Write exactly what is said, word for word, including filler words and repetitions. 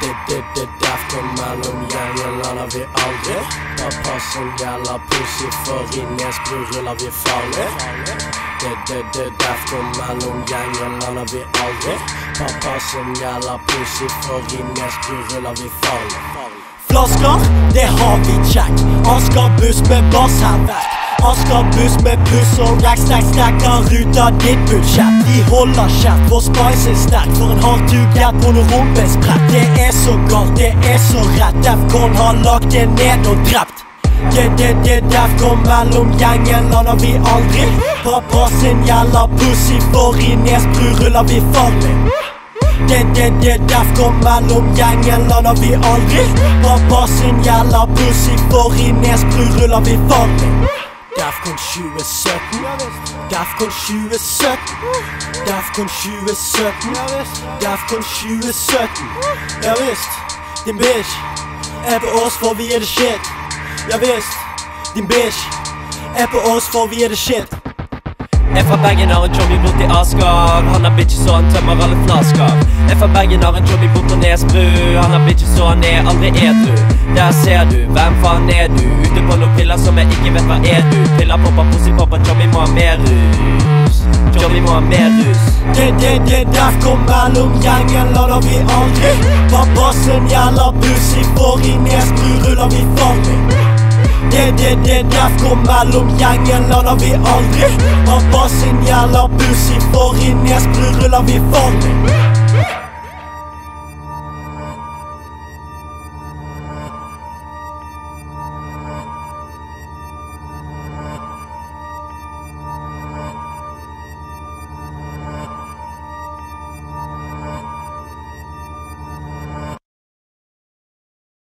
Det, det, det, Defqon mellom gjengen lander vi aldri. Pappa som jævla pussy, for i nesbru ruller vi farlig. Det, det, det, Defqon mellom gjengen lander vi aldri. Pappa som jævla pussy, for i nesbru ruller vi farlig. Flasker, det har vi kjekt. Askerbuss med bass hærverk. Askerbuss med puss og rett. Stackstacker ut av ditt budsjett. De holder kjeft, vår spice er sterk. For en hardtugert på noe rumesprett. Det er så galt, det er så rett. Defqon har lagt det ned og drept. Det, det, det, Defqon mellom gjengen lander vi aldri. Pappa sin jævla pussy, for i nesbru ruller vi farlig. Det, det, det, Defqon mellom gjengen lander vi aldri. Pappa sin jævla pussy, for i nesbru ruller vi farlig. Defqon tjue sytten. Defqon tjue sytten. Defqon tjue sytten. Defqon tjue sytten. Javisst, din bish er på oss, for vi er det shit. Javisst, din bish er på oss, for vi er det shit. Jeg fra bergen har en Tjommi borti Asker. Han har bitches så han tømmer alle flasker. Jeg fra bergen har en Tjommi borti nesbru. Han har bitches så han er aldri edru. Der ser du, hvem faen er du? Ute på noen piller som jeg ikke vet hva er du. Piller popper, pussy popper, Tjommi må ha mer rus. Tjommi må ha mer rus. Det, det, det, Defqon mellom gjengen lander vi aldri. Pappa sin jævla pussy, for i nesbru ruller vi farlig. Det, det, det, Defqon mellom gjengen lander vi aldri. Pappa sin jævla pussy, for i nesbru ruller vi farlig.